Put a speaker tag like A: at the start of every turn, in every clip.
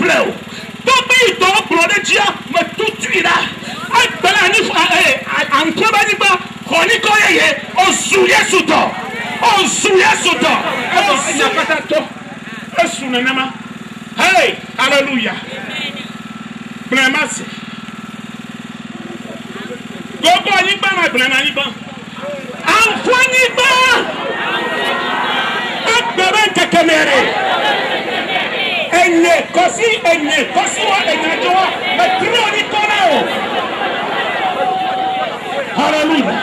A: breu. Tobi do brode dia me tutuira. Ai bela ni ankoba ni ba koni ko ye ozuye suto. Ozuye suto. Ozuye patato. Esu nanama. Hey, hallelujah. Blemasi. Gogo ni ba ma blema ni ba. Anfani ba. Akbere tekemere. Enye kosi wa enyajoa. Metro ni konao. Hallelujah.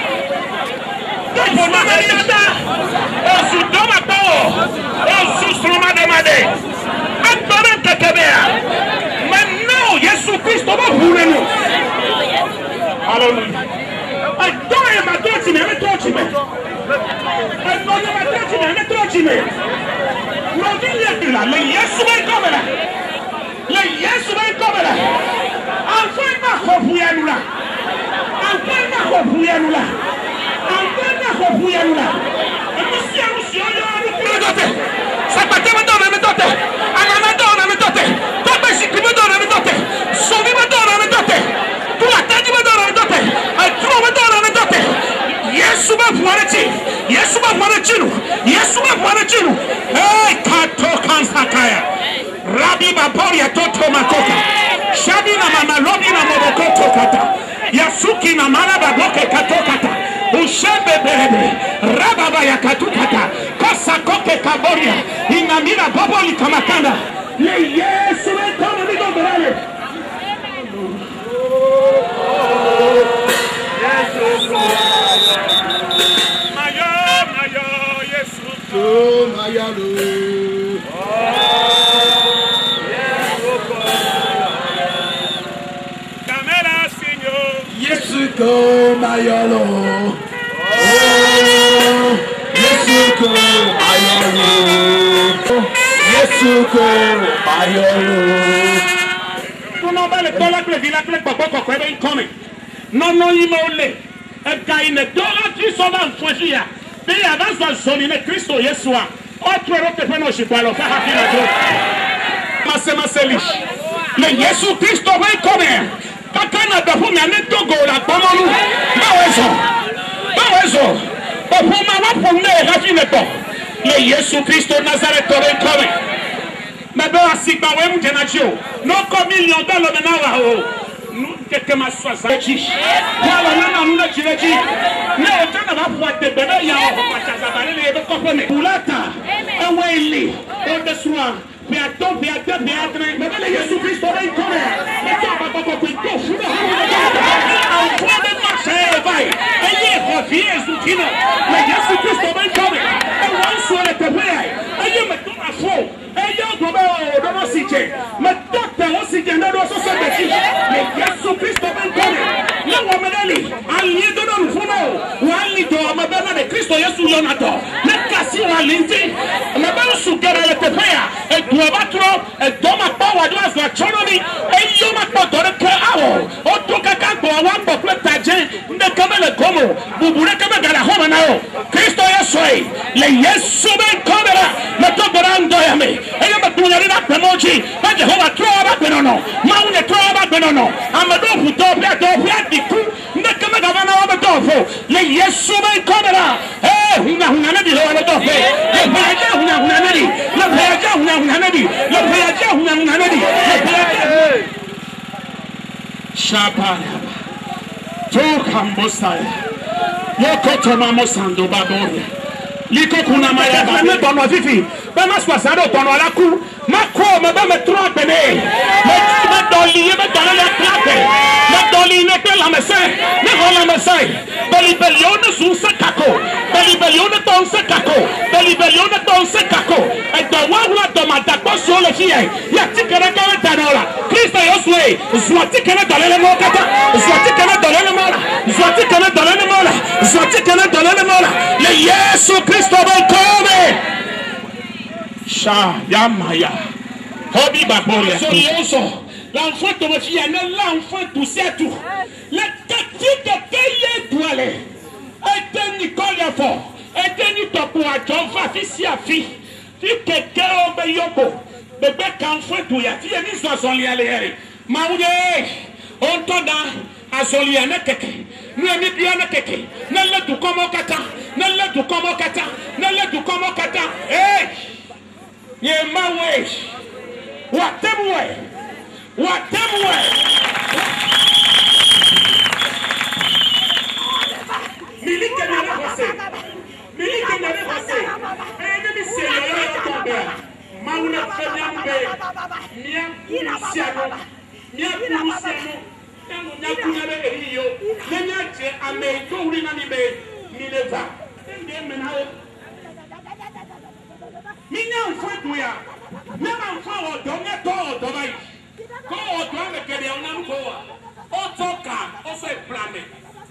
A: Dopo ma heriada. Osu doma to. Osu stroma demade. Akbere tekemere. Maintenant, Jésus Christ va rouler nous. Hallelujah. I don't ma touch me, I touch me. I don't ma touch me, I touch me. No dire là, le Yesu va comme là. Le Yesu va comme là. Enfin ma kopouya nous là. Enfin ma kopouya nous là. Enfin ma kopouya nous là. Monsieur, nous dote. Ça pas te donner me dote. Ana donne me dote. Tobe si me donne me dote. Sovi me donne me dote. Tu la tadi me donne me dote. Ai tro me donne me dote. Yesu ba fuareti. Yesu ba fuaretinu. Yesu ba fuaretinu. Hey, kato kansakaya. Rabi baporia toto makoka. Shabi na mama lobi na mobokoto kata. Yasuki na mara baboke katokata. Ushebe berebe. Rababa ya katukata. Kosa koke kaboria. Inamira baboli kamakanda. Le Yesu me kama nigo berale. Yesu. Mayo, Yesu. Mayalo. Yesu ko mayalo. Oh, Yesu ko mayalo. Yesu ko mayalo. Tu n'en vas le temps là que le village le papa quoi il come. Non il m'a olé. Et quand il ne dort tu s'en vas choisir. Mais avant ça sonner Christ Yesu. Autre rote fait non je peux alors faire affaire. Ma selish. Le Yesu Christ va come. Kakana dafu mi ane togo la pomolu. Bawezo. Opuma wapone rafi neto. Le Yesu Christo Nazareth tore kome. Mebe asigba we mtenachio. No ko million dollar menawa ho. Keke maswa zachi. Wala nana nuna chireji. Ne otana wapwa tebebe ya wapachaza balele yebe kopone. Ulata. Ewe ili. Odeswa. Piato, mais le Jésus Christ est comme mais ça va pas beaucoup de fou. En quoi de marcher vai. Ayez revient soutien. Mais Jésus Christ est comme et on soit le peuple. Ayez me donne à faux. Ayez doit dans cité. Mais docteur aussi qui dans ce sens mais Jésus Christ est comme là on me dit allié de nous fumo. Ou allié de ma belle de Christ Jésus Jonathan. Le cassi ou allié. Ma belle soukera le peuple. Wabatro doma power was la chonomi e yoma potore ke awo o to kaka go wa pokle taje nde kamele gomo bubure kama gala homa nao Kristo Yesu le Yesu ben kamera me to borando yame e yoma tunyari na pemoji ba Jehova tro ba benono ma unye tro ba benono amado futo bia diku nde kama gavana wa betofo le Yesu ben kamera huna na di lo wa betofo le baja huna na di le baja huna na di le baja huna na di Shabana Tokambosa Yoko Mamo Sando Babore Liko kuna maya bame tono vivi bama swasado tono alaku mako me bame tro bene me doli me doli la plaque me doli ne te la messe ne hola messe doli belione su se kako doli belione ton se kako doli belione ton se kako e do wa do madako so le fie ya tikere ko tanola Kristo Yosue zwati kana dolele mo kata zwati kana dolele mola zwati kana dolele mola zwati kana dolele mola le Yesu Kristo ben come Sha Yamaya Hobi Babole l'enfant de votre fille l'enfant toussé à tout le tactique de payer toilette était Nicole fort était ni topo à John fa fisi a fi fi quelqu'un obeyoko bebe kan fo to ya ti ni so so le ale here ma wo ye on to da azolia na keke nu emi bia na keke na le du komo kata na le du komo kata na le du komo kata ye ma we whatever milike na le passé ene mi se yo tombe mauna fenya mbe mia kusiano enu nyakuna be eriyo nenya je ame to uri na ni be mileva ende menawo minya mfo duya mema mfo odo ngeto odo bai ko odo me kede ona nko wa otoka oso eplame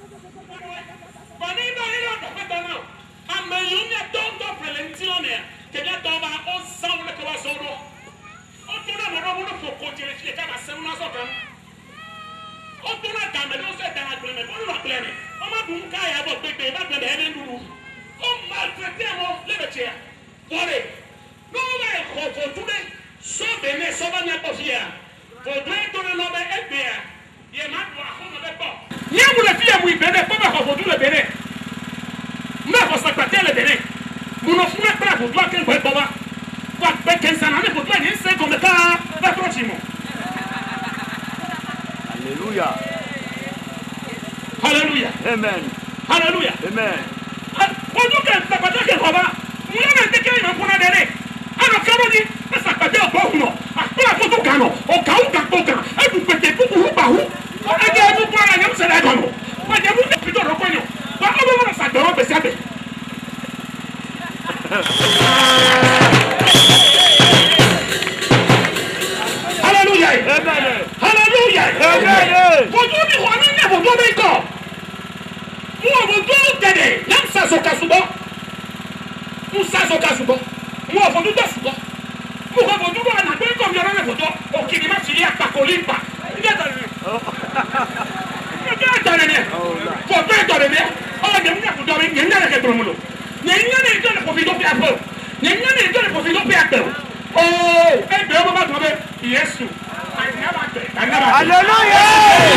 A: bani no ilo do peta now ame yunya tondo prelentione ke ya toba o saule ko wasoro o tuna mo no foko jere fi ka ba sem na so kan o tuna ka me no se da agbele me o agbele o ma dun ka ya bo pepe ba gbele ene nduru o ma trete mo lebetia bore no le khofo tune so bene so ba nya kofia fo dwe to no be ebia ye ma do a hono be bo nya mu le fie mu ibene ko ba khofo tune bene ma ko sa patele bene mu no funa pra fo do aken ko e baba wa be ken sana ne fo do ni se ko me ka ba prochimo.
B: Hallelujah.
A: Hallelujah.
B: Amen.
A: Hallelujah.
B: Amen.
A: Ojú kẹ̀ sàpàtà kẹ̀ kọ̀ọ̀bá mo yẹ́ mẹ́tẹ́ kẹ́ ìmọ̀ fúnra dẹ̀ ní àná kẹ́rọ́ ní sàpàtà ọ̀pọ̀ ọ̀hún nọ àpẹẹrẹ àkótó kan nọ ọ̀kà ọ̀kà tó kan ẹ̀dùn pètè kúkúrú pàhú ẹ̀dẹ̀ ẹ̀dùn kúrò àyẹ̀mú sẹ̀dẹ̀ ẹ̀dọ̀ nọ ẹ̀dẹ̀mú ní pìtọ̀ ọ̀rọ̀ kọ́nyọ̀ wà ọ̀bẹ̀ wọn sàgbẹ̀rọ̀ bẹ̀ sẹ́bẹ̀. Hallelujah.
B: Amen.
A: Hallelujah.
B: Amen.
A: Fojú ni wọ́n ní ẹ̀bùdó mi kọ̀ mu ọ̀bùdó gẹ̀dẹ̀ yẹn sàṣọ kàṣùbọ̀ mu sàṣọ kàṣùbọ̀ mu ọ̀bùdó tó ṣùbọ̀ mu ọ̀bùdó wà nà gbé kọ̀ mi ọ̀rọ̀ rẹ̀ bùdó òkìrì má fi yé àpàkòlì ń pa ǹjẹ́ àtàlẹ́ ni fọ̀ bẹ́ẹ̀ tọ̀rẹ̀ mi ọ̀ yẹn ní ẹ̀bùdó mi yẹn ní ẹ̀rẹ̀ kẹ̀tọ̀rọ̀ mu lò yẹn ní ẹ̀rẹ̀ ìjọ́ lẹ̀kọ̀ fi dó pé àpẹ̀ yẹn ní ẹ̀rẹ̀ ìjọ́ lẹ̀kọ̀ fi dó pé àpẹ̀ o ẹgbẹ́ ọmọ bá tọ̀ bẹ́ Yéṣu
B: Hallelujah.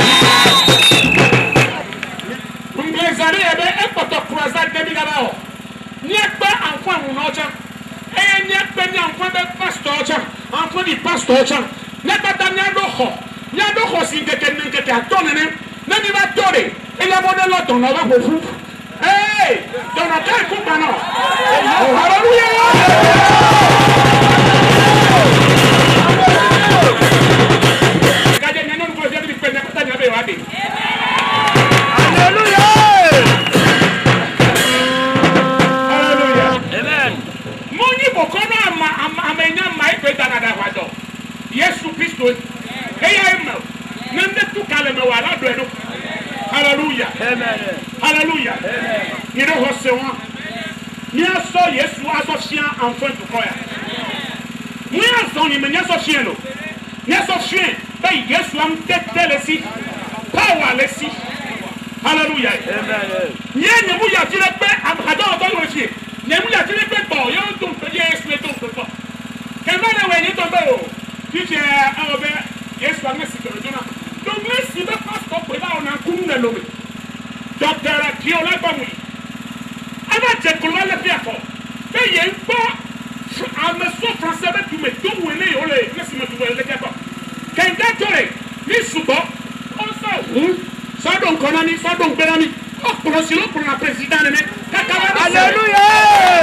A: Ngezari ebe ekpoto kuraza debi gaba o. Nyekpe anfo amuno ocha. Nyekpe ni anfo be pastor ocha. Anfo di pastor ocha. Nyekpe ta nyado ho si nkeke atonene. Nani ba tore. Ele modelo ton na ba fofu. Dona kai kupa no. Hallelujah. Yesu Kristo nende tu kaleme wala doeno. Hallelujah.
B: Amen.
A: Hallelujah.
B: Amen.
A: Ni do hosewa ni aso Yesu aso chien enfant to koya ni aso ni menya so chien no ni aso chien be Yesu am tetelesi power lesi. Hallelujah.
B: Amen.
A: Ni ene mu ya tire pe abada obo wo fie ni mu ya tire pe bo yo dun pe Yesu le dun pe bo kemana we ni to be o Dice a obe Yesu a messi per dona. Donc messi be pastor pe ba ona kunna lobe. Docteur qui on la ba mu. Aba je ko la fi afọ. Be ye npo a me so français be tu me do wele yo le messi me tu wele ke ko. Ken da tore ni subo on sa sa don konani sa don berani. O pro silo pour la présidente ne.
B: Hallelujah.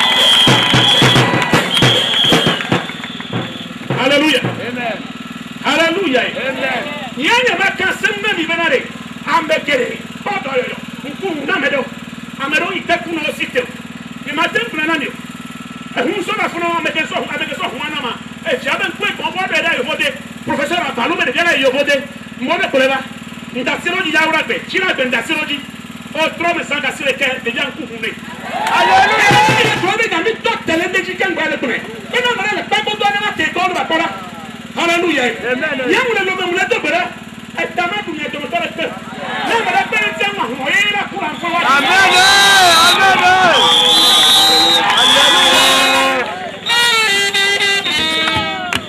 A: Hallelujah.
B: Amen.
A: Hallelujah.
B: Amen.
A: Yanya maka semme mi benare. Ambekere. Bodo yo. Nku na medo. Amero iteku no site. Ni matem plana ni. Ehun so na funa amede so huana ma. Fi aben ku e ko bodo da yo bode. Professeur Atalu me de ya yo bode. Mo de koleba. Ndasiro ji ya ura be. Chira be ndasiro ji. O tro me sa ndasiro ke de ya nku hunne.
B: Hallelujah.
A: Ko be ga mi to tele de ji kan gba le tune. Ina mara le pa bodo na te ko ba tora. Hallelujah.
B: Amen.
A: Yamule lo me mule dobere. Etama dunya do tore pe. Na mara pe ntema ho yira kura fo wa.
B: Amen. Amen. Hallelujah.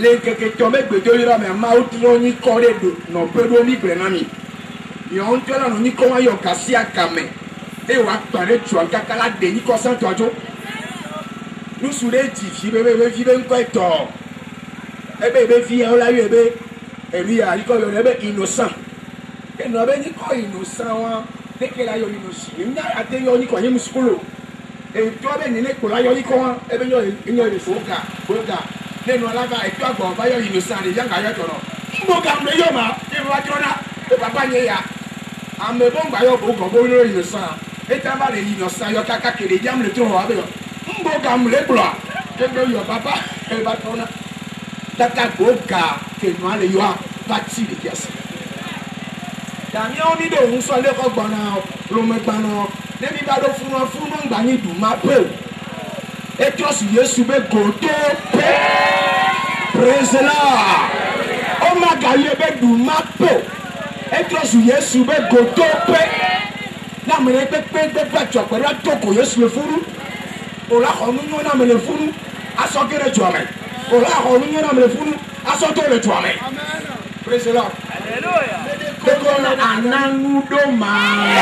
C: les que tombe bedo ira me ma outro ni kore do no pedo mi grenami yo ntola no ni ko ayo kasi akame e wa pare tu akakala de ni ko san tojo nous sous les ti bébé nko eto e bébé fi o la yo ebe e lui a ko yo ebe innocent e no be ni ko innocent wa de que la yo innocent ni na ate yo ni ko ni muskulo e to be ni le ko la yo ni ko wa ebe yo le foka nenu alava e to agbo ba yo innocent de yanga yo toro mo ga mle yo ma e wa jona e papa nye ya ame bon gba yo bo go bo lo innocent e ta ba le innocent yo kaka kele jam le tro wa be yo mo ga mle blo ke do yo papa e ba tona tata go ga ke no ale yo parti de kiasi dami oni do un so le ko gbona lo me gbana de mi ba do funu ngba ni du ma pe et trust Yesu be goto pe praise la o ma ga ye be du ma pe et trust Yesu be goto pe na me pe ba cho pe ra to ko Yesu le furu o la ko nu na me le furu aso kere jo me o la ko nu na me le furu aso to le jo me praise la hallelujah ko ananu do ma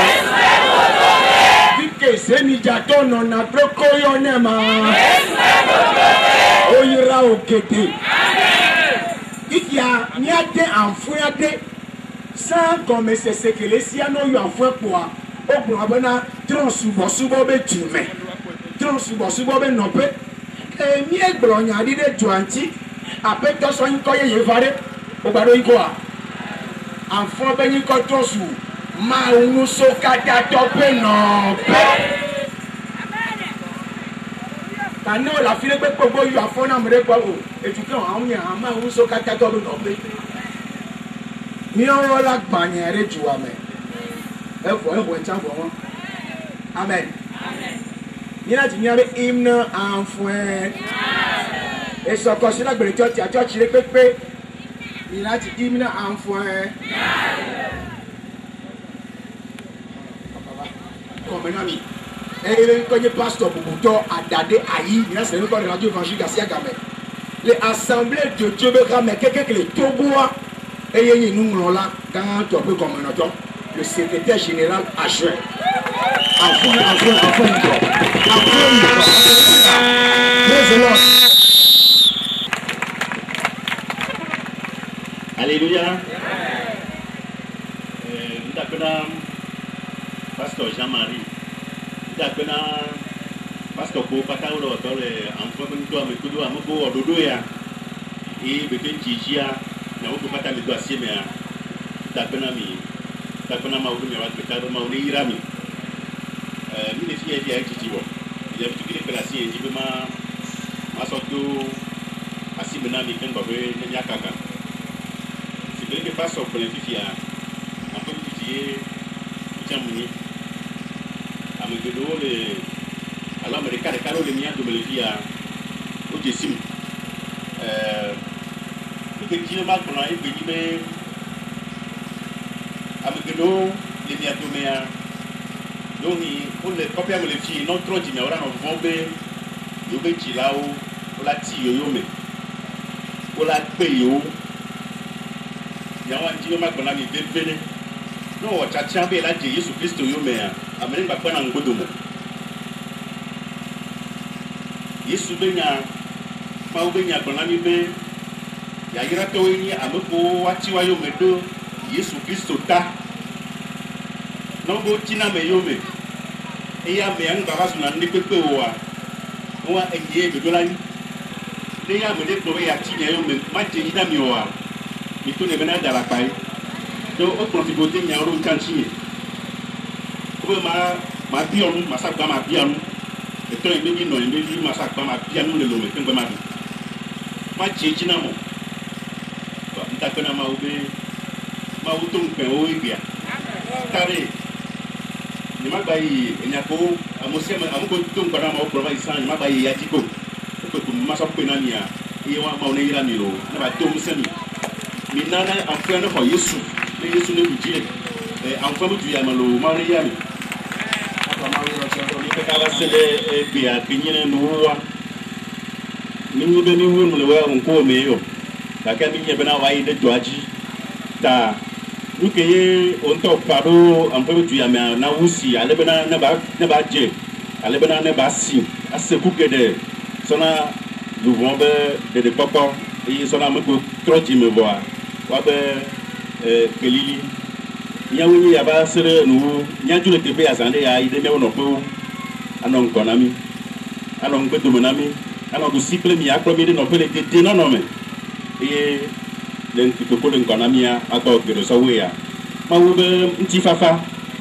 C: que semi jato non na proko yo nema oyira okete ikia ni ade anfo ade san comme c'est que les siano yo anfo poa ogun abana subo be tume subo be nope mi egbro nya di de joanti ape to so nko ye vare o gbaro iko a anfo be ni ko trosu ma unu so kata tope no pe kanu la file pe gbogbo yu afona mre gbo o etukan awun yan ma unu so kata tope no pe ni o la gbanya re juwa me e chan bo won amen ni la ti ni ave hymne enfouin e so ko si la gbere church re pepe ni la ti hymne enfouin Menami et le pasteur Boubouto a dadé aïe il a c'est encore radio évangile Garcia Gamé les assemblées de Dieu mais quelqu'un que les tobois et il nous là quand tu peux comme le secrétaire général adjoint
D: Alléluia. Pasteur Jean-Marie, pasteur Ko Patauro, enfant de toi, mais tout à mon Ododoya, et Bekin Tijia, n'a pas pas le dossier, mais Tapenami, Tapenama, Mauni Rami. Ni les filles à Titibo. Il y a tout qui est placé, et je ma sorto, Asimenami, Kenbabe, Nyakaka. C'est vrai que pasteur pour les filles, un peu pitié. Muni amegelo le ala amerika de karo le mia do melefia o jesim que ti ma kono e bi be amegelo le mia do mea doni o le copia melefia non tro di ora no vombe yo be ti lao o la ti yo me o la pe yo ya wa ti ma kono mi be bene no chacha be la je Yesu Kristo yo me amene ba na ngodomo Yesu benya ma ubenya kona mi be ya gira to ni ameko wati wa yo me do Yesu Kristo ta no go tina me yo me e ya me an baba suna ni pepe wa enye be do la ni le ya me de to ya ti yo me ma je ina mi wa mi to ne bena dala pai do o kontribuer nya ro kanchi o ma bionu masakba ma bianu e to ebe bi no ebe bi masakba ma bianu le lo me kengba ma ma chechi na mo ba nta kana ma ube ma utung pe o ibia tare ni ma bai enya ko amose ma amuko tung kana ma o prova isan ni ma bai ya tiko ko ko ma so pe na ni a e wa ma o ne ira mi ro na ba to musemi mi nana afrano ho Yesu Yesu ne bujire enfant du yamalo mariami apa mawiro chero ni pekala sele bia kinyene nuwa ni be ni wonu le wa onko me yo gake mi nye bena wa yi ɖe dɔa dzi ta nu ke ye wontɔ fa ɖo ameƒe du yame na wusi ale bena ne ba dze ale bena ne ba si ase ku geɖe sɔna luvɔ be ɖeɖekpɔkpɔ eye sɔna amegbe trɔ dzime vɔa wabe kelili míawo nye yaba se ɖe nuwo míadzo le teƒe azã ɖe ya yi ɖe míawo nɔƒewo anɔ ŋgɔ na mi anɔ ŋgbedome na mi anɔ ɖusi kple mi akplɔ mi ɖe nɔƒe le dede nɔnɔme eye le ŋkutoko le ŋgɔ na mia agbɔ geɖe sɔwoe ya mawu be ŋutifafa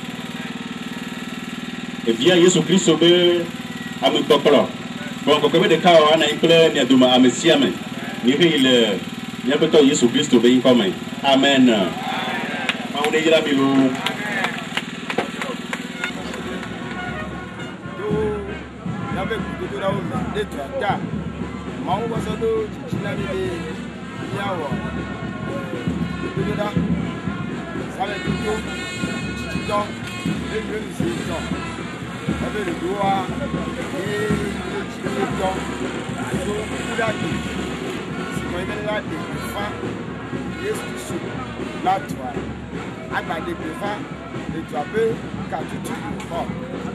D: evia Yesu Kristo be amekpɔkplɔ bɔn kɔkɔ be ɖeka wɔ ana yi kple mia dome ame sia ame mi he yi le míaƒe tɔ Yesu Kristo be ŋkɔ me amen mawu ne yra mi lo.
B: Mau pasal tu cina ni nyawa, itu dah sampai tu cina, ini cina, tapi dua ini cina, itu sudah di, semua ini lagi, fah, Yesus latwa, agak di fah, itu apa, katutu, oh,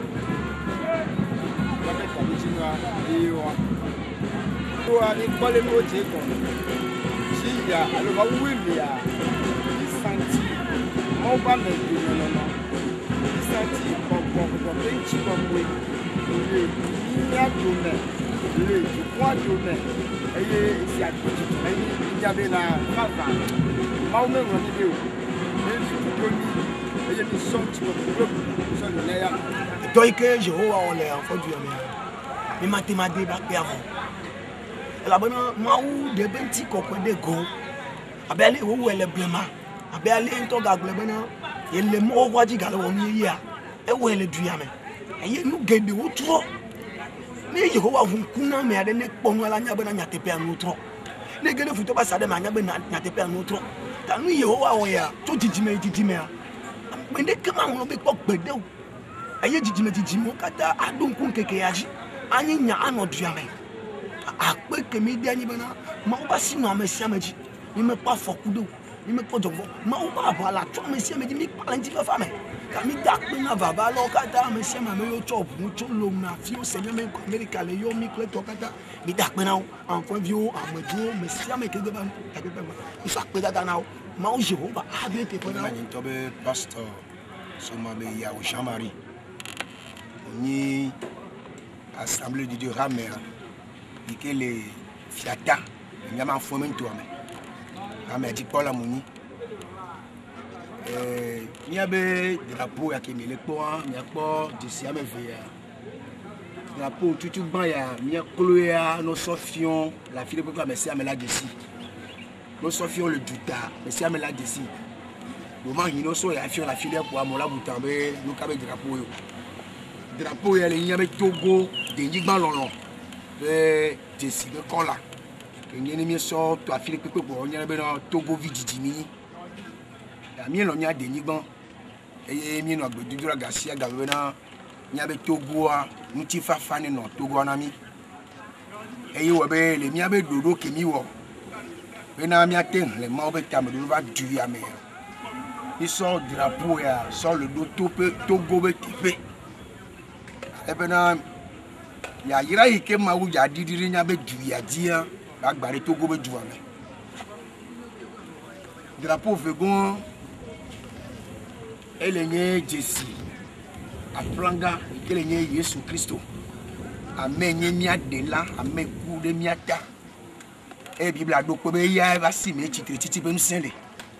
B: tapi kami cina, iya. Ni kɔle n'o cɛ kɔnɔ si ya alo ka wuli ya isanti maaw b'a mɛn don nɔnɔ isanti kɔkɔ pe ŋtsi kɔkɔe le yiya do mɛ le dukua do mɛ eye esi agbɔdzi eye idzabe na fava maaw mɛ ŋlɔ ni de o ne dudu ni eye ni sɔn ti kɔkɔ sɔn ni lɛ ya.
E: dɔ yi ke Yehowa wɔ le afɔdu yɛ mɛ mi ma te ma de ba kpe avɔ. Elabena mawu de be ŋti kɔkɔe de go abe ale wowu ele blema abe ale ŋutɔ gagblẽ bena ele mɔwo ʋua dzi gale wɔm yeyea ewɔ ele du ya me eye nu geɖewo trɔ ne Yehowa ʋu ŋku na ame aɖe ne kpɔ nua la nya bena nyateƒea nuwo trɔ ne ge ɖe futɔ ba sa ɖe me anya be nyateƒea nuwo trɔ ta nu Yehowa wɔ ya tso dzidzime yi dzidzimea ame ɖeke maŋlɔ be kpɔ gbe de o eye dzidzimewo katã aɖo ŋku ŋkeke ya dzi anyi nya anɔ du ya me. Akpe kemi dia ni bena mau ba sino ame sia me dzi mi me kpɔ afɔku do mi me kpɔ dzɔgbɔ mau ba ava la tso ame sia me dzi mi kpɔ ŋti fafa me ka mi da akpe na vava la wo katã ame sia me ame yiwo tsɔ ʋu tso lom na afi wo se mi me Amerika le yɔ mi kple tɔ katã mi da akpe na wo anfɔviwo amedziwo me sia me ke ge ba takpekpe me mi fa akpe dada na wo mau Yehowa abe teƒe na wo.
F: Ŋutɔ be pastor soma be yawo Jean-Marie ni assemblée de Dieu ramea ike le fiata nyama fome ntoa me ame di Paul amuni nya be drapeau ya kemi le kpo nya kpo disi ame ve ya drapeau tutu ban ya nya klo ya no sofion la fille pour me sia me la disi no sofion le duta me sia me la disi le man hino so ya fion la fille pour amola butambe no ka be drapeau ya le nya be Togo de njigban lolo be desi be kola ke nyene mi so to afile pepe bo nyene be no Togo vididi mi ya mi lo nya de nyigban eye mi no agbedudura gasia gabe na nya be Togo a muti fafa ni no Togo na mi eye wo be le mi abe dodo ke mi wo be na mi aten le ma obe tam do ba du ya me il sort drapeau ya sort le do Togo be tipe e be na ya yira ike ma wu ya didiri nya be du ya dia agbare Togo be du ame drapeau vegon elenye Jesi afranga elenye Yesu Kristo amenye mia de la ameku de miata e Bible adoko be ya ba si me titi be nsenle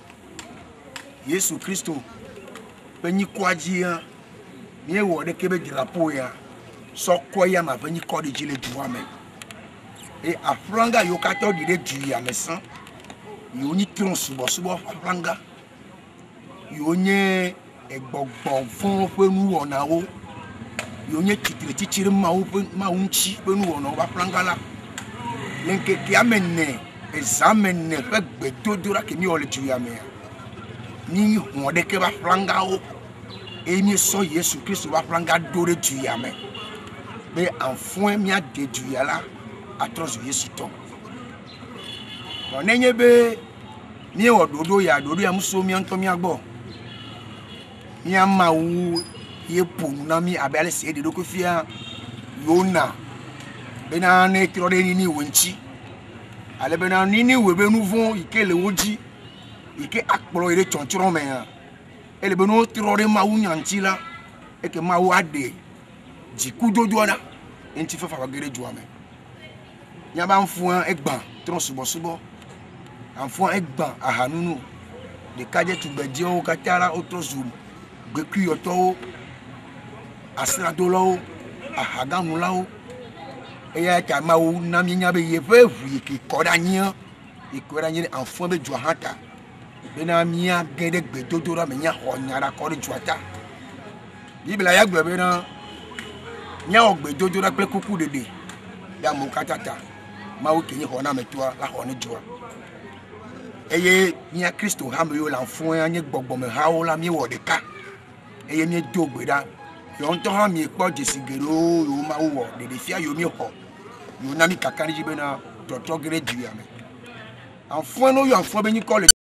F: Yesu Kristo be nyi kwaji ya ni wo de ke be drapeau ya so koya ma veni kodi jile duame e afranga yo kato di de du ya mesan yo ni tron subo afranga yo nye egbogbo fun pe nu ona wo yo nye titire ma unchi pe nu ona afranga la lenke ki amene examene pe gbedodora ke mi ole du ya me ni won de ke afranga o e mi so Yesu Kristo afranga dore du ya me be enfant mi a déduit là à travers Jésus ton On n'est pas ni au dodo ya muso mi antomi agbo. Mi ama wu ye ponu na mi abale se de ko fia yona. Bena ne trode ni wonchi. Ale bena ni webe nouveau ike le woji. Ike akpolo ire chonchoro me ya. Ele beno trode ma wu nyanchi la e ke ma wu ade. Jiku jojo na. Enti fa fa gere jo ame. Nya ba nfuan egban tron subo. Enfant egban ahanunu de kaje tubedio katara otrozum gbeku yoto asra dolo ahagamulao eya ka mawu na minya be yefe vu ki kodanyi ikodanyi enfant be joahata bena mia gede gbedodora menya honyara ko joata bibla ya gbe bena nya ogbedodora pe kuku dede ya mukatata mawu kenyi hona metwa la hone joa eye mia Kristo ha me yo la fun anye gbogbo me ha o la mi wo de ka eye mi dogbe da yo nto ha mi po jesigero yo ma wo de fia yo mi ho yo na mi kakari jibe na toto gere jiya me anfun no yo anfun be ni ko le